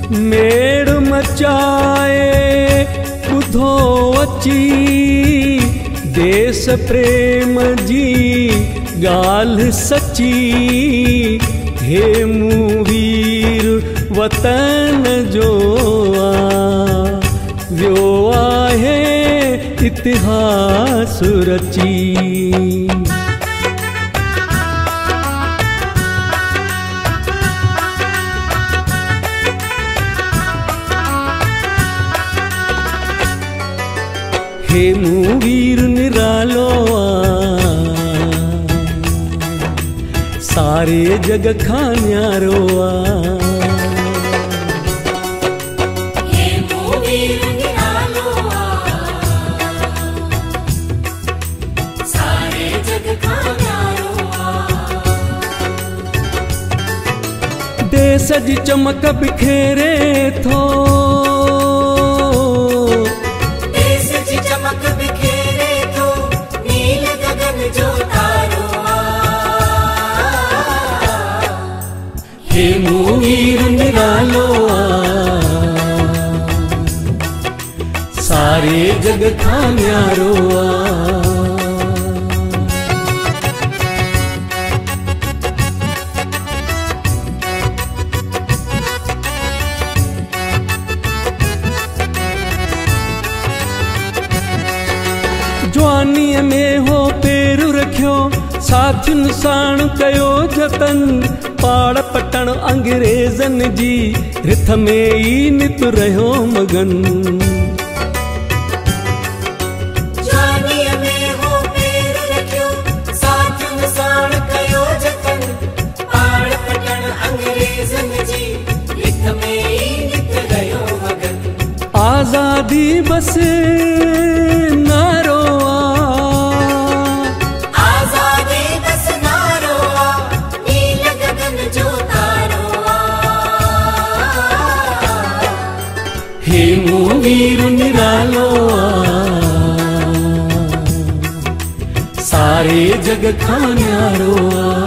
मेड़ मचाए ॿुधो अची देश प्रेम जी ॻाल्हि सची। हे मूं वीर वतन जो वियो आहे इतिहास रची। हे मूं वीर निरालो सारे जग खां न्यारो हे मूं वीर निरालो सारे जग खां न्यारो। देश जी चमक बिखेरे थो हे मूं वीर निरालो सारे जग खां न्यारो जवानीअ में हो पेर रखियो साथियुनि साण कयो जतन। पाड़ पटण अंग्रेजन जी रिथ में ई नित रहियो मगन। जवानीअ में हो पेर रखियो साथियुनि साण कयो जतन। पाड़ पटण अंग्रेजन जी रिथ में ई नित रहियो मगन। आज़ादी बस नारो हे मूं वीर निरालो सारे जग खां न्यारो।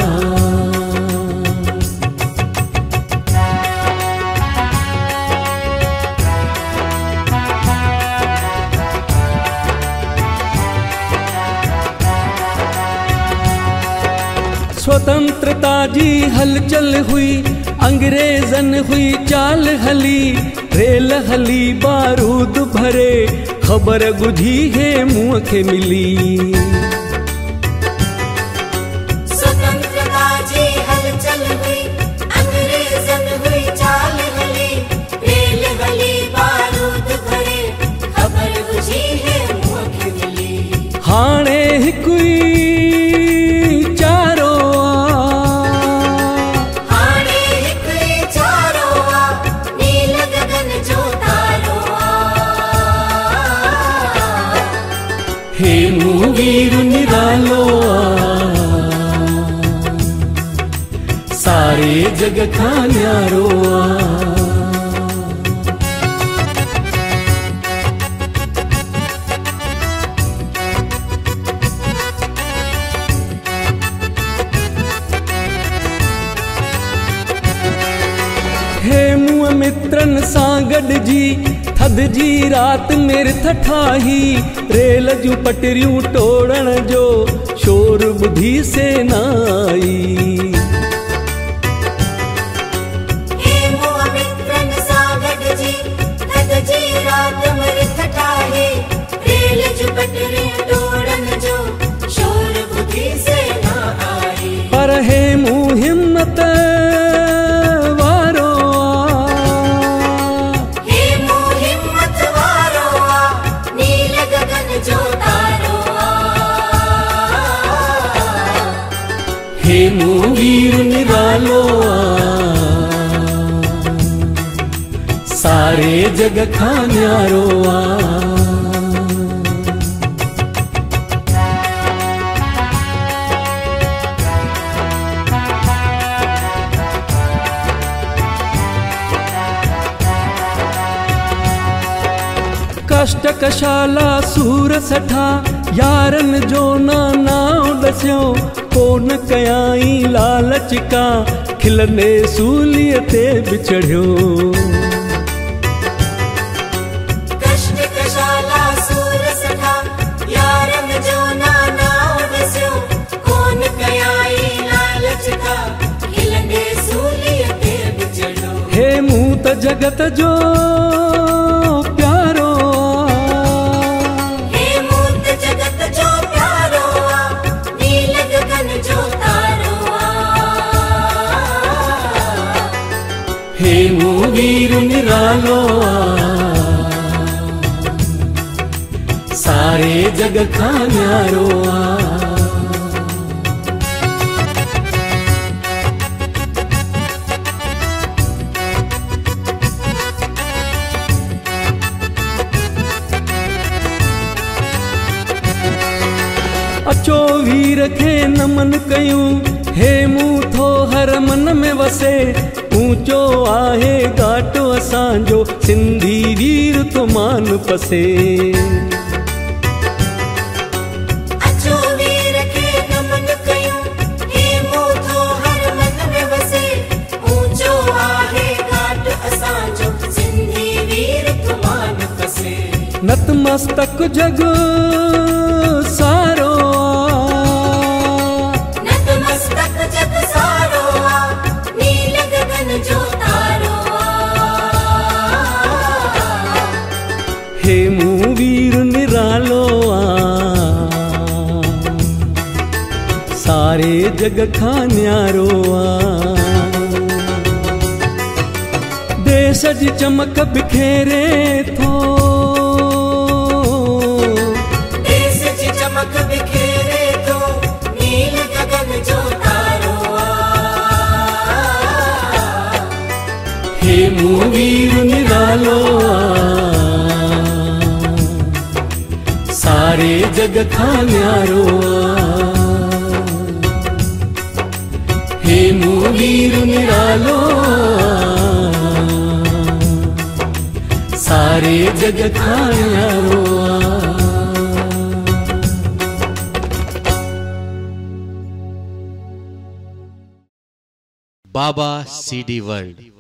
स्वतंत्रता जी हलचल हुई अंग्रेजन हुई चाल हली। रेल हली बारूद भरे खबर ॿुधी हे मुंह खे मिली। स्वतंत्रता जी हलचल हुई अंग्रेजन हुई चाल हली। रेल हली बारूद भरे खबर ॿुधी हे मुंह खे मिली। हाणे हिकु ई चारो हे मूं वीर निरालो सारे जग खां न्यारो। हे मूं मित्रन सां गॾिजी थधि जी रात में रिथ ठाही। रेल जूं पटरियूं टोड़ण जो शोर ॿुधी सेना आई। हे मूं मित्रन सां गॾिजी थधि जी रात में रिथ ठाही। रेल जूं पटरियूं टोड़ण जो शोर ॿुधी सेना आई। पर हे मूं हिम्मत हे मूं वीर निरालो सारे जग खां न्यारो। कष्ट कशाला सूर सठा यारन जो नाम दस्यो। कोन कयाई लालच का खिलने सूलीअ ते बिछड़ियो। जगत जो प्यारो हे मूर्त जगत जो प्यारो नील गगन जो तारो हे मू वीर निरालो सारे जग खां न्यारो अचो वीर खे नमन कयूं हे मूं थो हर मन में वसे ऊंचो आहे घाटो असांजो सिंधी वीर तो मान पसे अचो वीर खे नमन कयूं हे मूं थो हर मन में वसे ऊंचो आहे घाट असांजो सिंधी वीर तो मान पसे नतमस्तक जग सारो नतमस्तक जग सारो नील गगन जो तारो हे मूं वीर निरालो सारे जग खां न्यारो देश जी चमक बिखेरे थो देश जी चमक बिखेरे थो नील गगन जो तारो हे मूं वीर निरालो सारे जग खां न्यारो हे मूं वीर निरालो सारे जग खां न्यारो बाबा CD वर्ल्ड